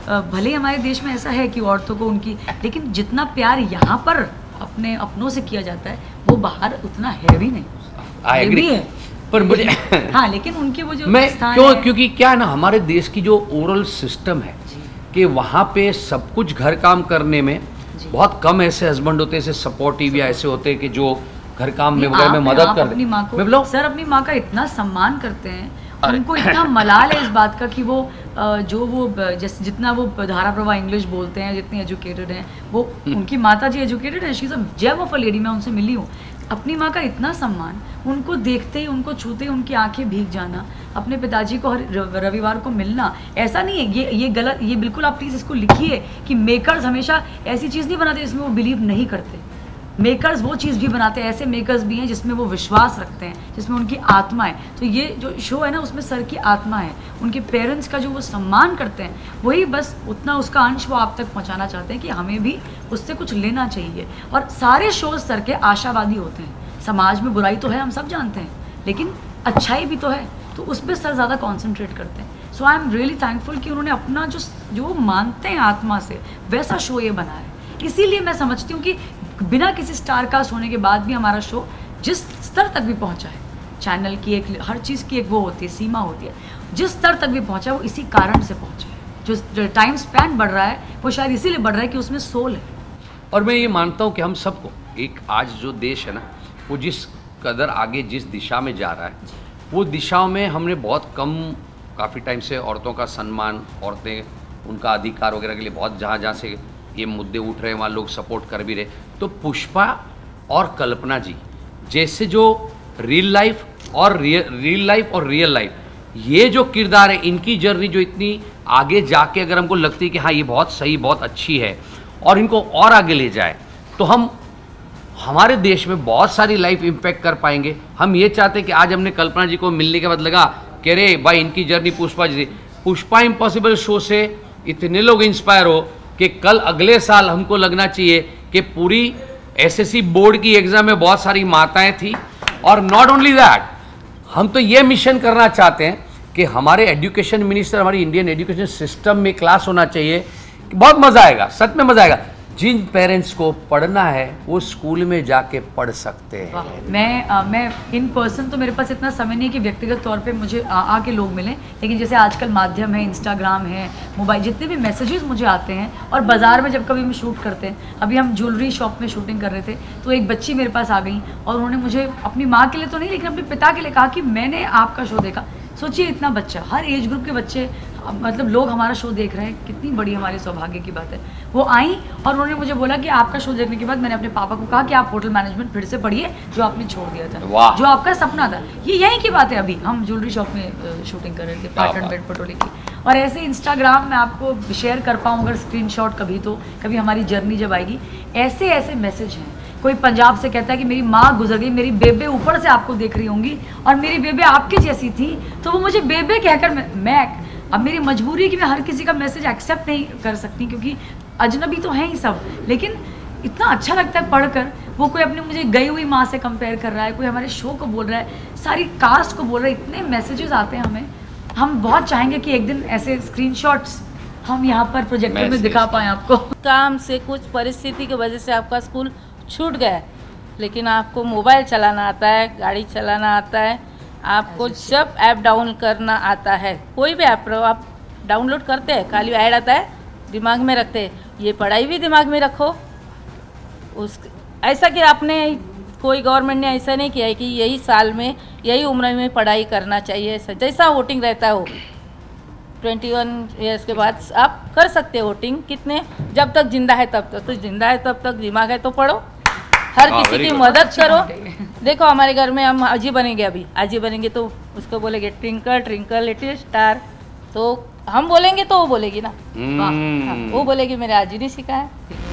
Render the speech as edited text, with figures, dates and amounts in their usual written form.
भले ही हमारे देश में ऐसा है कि औरतों को उनकी, लेकिन जितना प्यार यहाँ पर अपने अपनों से किया जाता है वो बाहर उतना है भी नहीं। ये भी है पर मुझे हाँ, लेकिन उनके वो जो मैं क्योंकि क्या है ना, हमारे देश की जो ओरल सिस्टम है कि वहाँ पे सब कुछ घर काम करने में बहुत कम ऐसे हस्बैंड होते हैं, ऐसे सपोर्टिव या ऐसे होते हैं कि जो घर काम में वगैरह में मदद कर अपनी माँ को, सर अपनी माँ का इतना सम्मान करते हैं, उनको इतना मलाल है इस बात का कि वो जो वो जितना वो धारा प्रवाह इंग्लिश बोलते हैं, जितनी एजुकेटेड हैं वो, उनकी माता जी एजुकेटेड है, she is a gem of a lady, मैं उनसे मिली हूँ। अपनी माँ का इतना सम्मान, उनको देखते ही, उनको छूते ही उनकी आंखें भीग जाना, अपने पिताजी को हर रविवार को मिलना, ऐसा नहीं है ये गलत, ये बिल्कुल आप प्लीज़ इसको लिखिए कि मेकर्स हमेशा ऐसी चीज़ नहीं बनाते जिसमें वो बिलीव नहीं करते। मेकर्स वो चीज़ भी बनाते हैं, ऐसे मेकर्स भी हैं जिसमें वो विश्वास रखते हैं, जिसमें उनकी आत्मा है। तो ये जो शो है ना, उसमें सर की आत्मा है, उनके पेरेंट्स का जो वो सम्मान करते हैं, वही बस उतना उसका अंश वो आप तक पहुंचाना चाहते हैं कि हमें भी उससे कुछ लेना चाहिए। और सारे शोज सर के आशावादी होते हैं। समाज में बुराई तो है, हम सब जानते हैं, लेकिन अच्छाई भी तो है, तो उस पर सर ज़्यादा कॉन्सेंट्रेट करते हैं। So I am really thankful कि उन्होंने अपना जो मानते हैं आत्मा से, वैसा शो ये बना है। इसीलिए मैं समझती हूँ कि बिना किसी स्टार कास्ट होने के बाद भी हमारा शो जिस स्तर तक भी पहुंचा है, चैनल की एक, हर चीज़ की एक वो होती है, सीमा होती है, जिस स्तर तक भी पहुंचा है वो इसी कारण से पहुंचा है। जो टाइम स्पैन बढ़ रहा है वो शायद इसीलिए बढ़ रहा है कि उसमें सोल है। और मैं ये मानता हूँ कि हम सबको एक आज जो देश है ना, वो जिस कदर आगे जिस दिशा में जा रहा है, वो दिशाओं में हमने बहुत कम, काफ़ी टाइम से औरतों का सम्मान, औरतें उनका अधिकार वगैरह के लिए बहुत जहाँ से ये मुद्दे उठ रहे हैं वहाँ लोग सपोर्ट कर भी रहे। तो पुष्पा और कल्पना जी जैसे जो रियल लाइफ और रियल लाइफ ये जो किरदार है, इनकी जर्नी जो इतनी आगे जाके अगर हमको लगती है कि हाँ ये बहुत सही, बहुत अच्छी है और इनको और आगे ले जाए, तो हम हमारे देश में बहुत सारी लाइफ इम्पैक्ट कर पाएंगे। हम ये चाहते हैं कि आज हमने कल्पना जी को मिलने के बाद लगा कि अरे भाई इनकी journey Pushpa ji, Pushpa Impossible show से इतने लोग इंस्पायर हो कि कल अगले साल हमको लगना चाहिए कि पूरी एसएससी बोर्ड की एग्जाम में बहुत सारी माताएं थी। और नॉट ओनली दैट, हम तो ये मिशन करना चाहते हैं कि हमारे एजुकेशन मिनिस्टर, हमारी इंडियन एजुकेशन सिस्टम में क्लास होना चाहिए। बहुत मज़ा आएगा, सच में मज़ा आएगा। जिन पेरेंट्स को पढ़ना है वो स्कूल में जाके पढ़ सकते हैं। मैं इन पर्सन तो मेरे पास इतना समय नहीं कि व्यक्तिगत तौर पे मुझे आके लोग मिलें, लेकिन जैसे आजकल माध्यम है, इंस्टाग्राम है, मोबाइल, जितने भी मैसेजेस मुझे आते हैं, और बाज़ार में जब कभी हम शूट करते हैं, अभी हम ज्वेलरी शॉप में शूटिंग कर रहे थे, तो एक बच्ची मेरे पास आ गई और उन्होंने मुझे अपनी माँ के लिए तो नहीं, लेकिन अपने पिता के लिए कहा कि मैंने आपका शो देखा। सोचिए इतना बच्चा, हर एज ग्रुप के बच्चे, मतलब लोग हमारा शो देख रहे हैं, कितनी बड़ी हमारी सौभाग्य की बात है। वो आई और उन्होंने मुझे बोला कि आपका शो देखने के बाद मैंने अपने पापा को कहा कि आप होटल मैनेजमेंट फिर से पढ़िए, जो आपने छोड़ दिया था, जो आपका सपना था। ये यहीं की बात है। अभी हम ज्वेलरी शॉप में शूटिंग कर रहे थे, पाटन बेड पटोले की। और ऐसे इंस्टाग्राम में आपको शेयर कर पाऊँ अगर स्क्रीनशॉट कभी, तो कभी हमारी जर्नी जब आएगी, ऐसे ऐसे मैसेज हैं। कोई पंजाब से कहता है कि मेरी माँ गुजर गई, मेरी बेबे ऊपर से आपको देख रही होंगी और मेरी बेबे आपकी जैसी थी, तो वो मुझे बेबे कहकर, मैं अब मेरी मजबूरी है कि मैं हर किसी का मैसेज एक्सेप्ट नहीं कर सकती, क्योंकि अजनबी तो हैं ही सब, लेकिन इतना अच्छा लगता है पढ़कर। वो कोई अपनी मुझे गई हुई माँ से कंपेयर कर रहा है, कोई हमारे शो को बोल रहा है, सारी कास्ट को बोल रहा है, इतने मैसेजेस आते हैं हमें। हम बहुत चाहेंगे कि एक दिन ऐसे स्क्रीनशॉट्स हम यहाँ पर प्रोजेक्टर में दिखा पाएँ आपको। काम से कुछ परिस्थिति की वजह से आपका स्कूल छूट गया, लेकिन आपको मोबाइल चलाना आता है, गाड़ी चलाना आता है, आपको सब ऐप डाउन करना आता है, कोई भी ऐप आप डाउनलोड करते हैं, खाली ऐड आता है, दिमाग में रखते हैं। ये पढ़ाई भी दिमाग में रखो। ऐसा कि आपने कोई गवर्नमेंट ने ऐसा नहीं किया है कि यही साल में, यही उम्र में पढ़ाई करना चाहिए। जैसा वोटिंग रहता हो 21 ईयर्स के बाद आप कर सकते हैं वोटिंग। कितने, जब तक जिंदा है तब तक, तो जिंदा है तब तक, दिमाग है तो पढ़ो, हर किसी की मदद करो। देखो हमारे घर में हम आजी बनेंगे, अभी आजी बनेंगे तो उसको बोलेंगे ट्विंकल ट्विंकल लिटिल स्टार, तो हम बोलेंगे तो वो बोलेगी ना, वो बोलेगी मेरे आजी ने सिखाया।